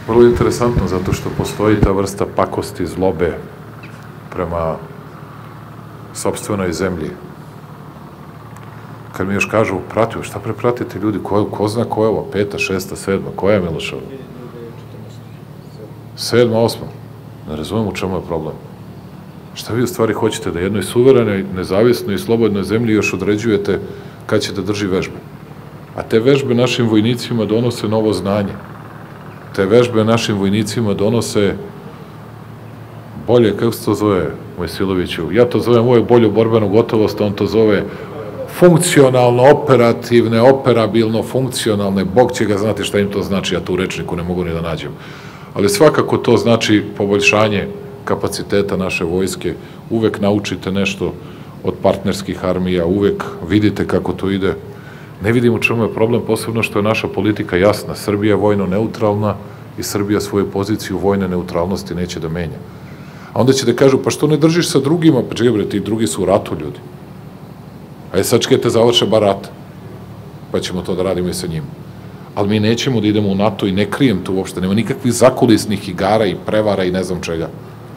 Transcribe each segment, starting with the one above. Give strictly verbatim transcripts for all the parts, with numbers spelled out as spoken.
Vrlo interesantno, zato što postoji ta vrsta pakosti, zlobe prema sopstvenoj zemlji. Kad mi još kažu, pratio, šta prepratite ljudi, ko, ko zna ko je ovo, peta, šesta, sedma, koja je Miloševa? Sedma, osma. Ne razumijem u čemu je problem. Šta vi u stvari hoćete, da jednoj suverenoj, nezavisnoj i slobodnoj zemlji još određujete kad će da drži vežbe? A te vežbe našim vojnicima donose novo znanje. Te vežbe našim vojnicima donose bolje, kako se to zove, Mojsiloviću? Ja to zovem moju bolju borbenu gotovost, on to zove funkcionalno, operativne, operabilno, funkcionalne, Bog će ga znati šta im to znači, ja to u rečniku ne mogu ni da nađem. Ali svakako to znači poboljšanje kapaciteta naše vojske, uvek naučite nešto od partnerskih armija, uvek vidite kako to ide. Ne vidim u čemu je problem, posebno što je naša politika jasna. Srbija je vojno neutralna i Srbija svoju poziciju vojne neutralnosti neće da menja. A onda će da kažu, pa što ne držiš sa drugima? Pa čekaj bre, ti drugi su u ratu, ljudi. Ajde sad čekajte, završe bar rat, pa ćemo to da radimo i sa njima. Ali mi nećemo da idemo u NATO i ne krijem to uopšte, nema nikakvih zakulisnih igara i prevara i ne znam čega.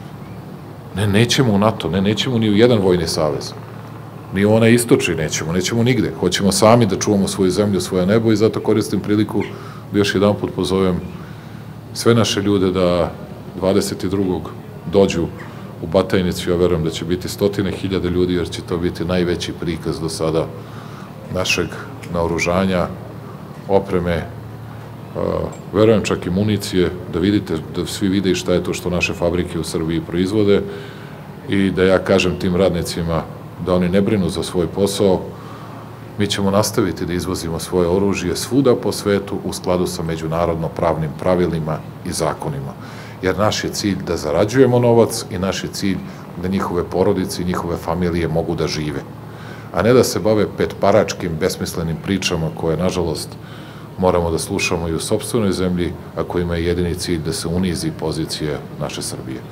Ne, nećemo u NATO, ne, nećemo ni u jedan vojni savez. Ni u onaj istočni nećemo, nećemo nigde. Hoćemo sami da čuvamo svoju zemlju, svoje nebo i zato koristim priliku da još jedan put pozovem sve naše ljude da dvadeset drugog dođu u Batajnicu. Ja verujem da će biti stotine hiljade ljudi, jer će to biti najveći prikaz do sada našeg naoružanja, opreme, verujem čak i municije, da vidite, da svi vide šta je to što naše fabrike u Srbiji proizvode i da ja kažem tim radnicima da oni ne brinu za svoj posao. Mi ćemo nastaviti da izvozimo svoje oružje svuda po svetu u skladu sa međunarodno pravnim pravilima i zakonima. Jer naš je cilj da zarađujemo novac i naš je cilj da njihove porodice i njihove familije mogu da žive. A ne da se bave petparačkim, besmislenim pričama koje, nažalost, moramo da slušamo i u sopstvenoj zemlji, a kojima je jedini cilj da se unizi pozicija naše Srbije.